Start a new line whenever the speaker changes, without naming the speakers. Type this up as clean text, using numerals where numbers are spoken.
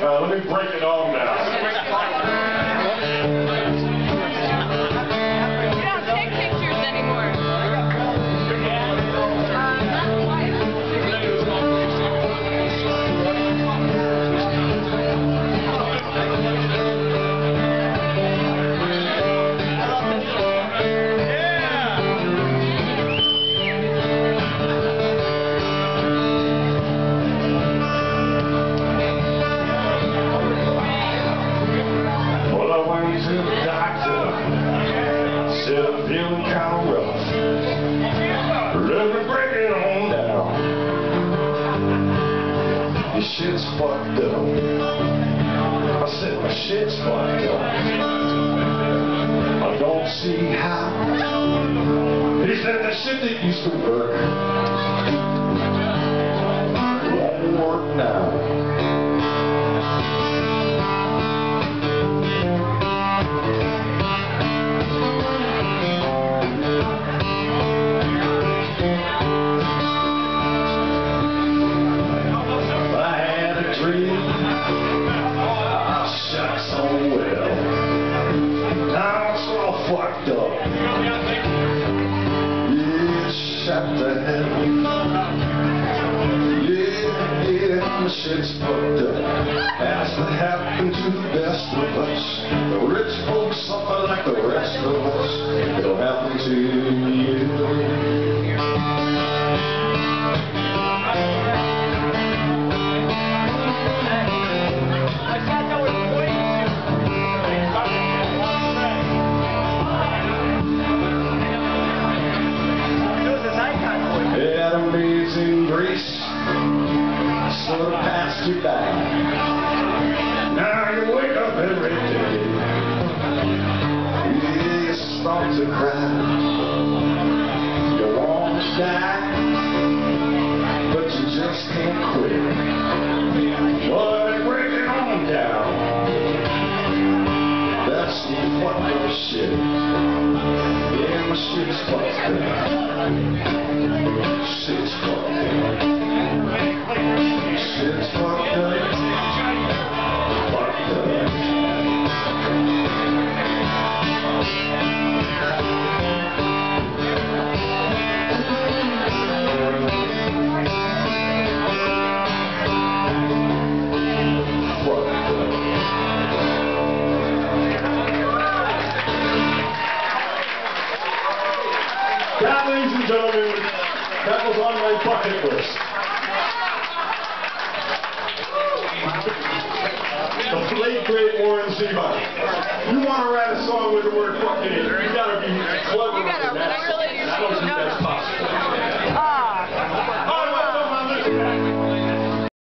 Let me break it on now.
We don't take pictures anymore.
Feeling kind of rough. Let me break it on down. Your shit's fucked up. I said my shit's fucked up. I don't see how. He said the shit that used to work won't work now. Fucked up. Yeah, shot the hell. Yeah, my shit's fucked up. Has to happen to the best of us. The rich folks suffer like the rest of us. It'll happen to you. Amazing grace, sort of passed you by. Now you wake up every day. You start to cry. You want to die, but you just can't quit. But break it on down. That's some fucked up shit. Yeah, my shit's fucked up. Shit's fucked up. Shit's fucked up. Fucked up. Now, ladies and gentlemen, that was on my bucket list. The late, great Warren Zevon. You want to write a song with the word fucking in it?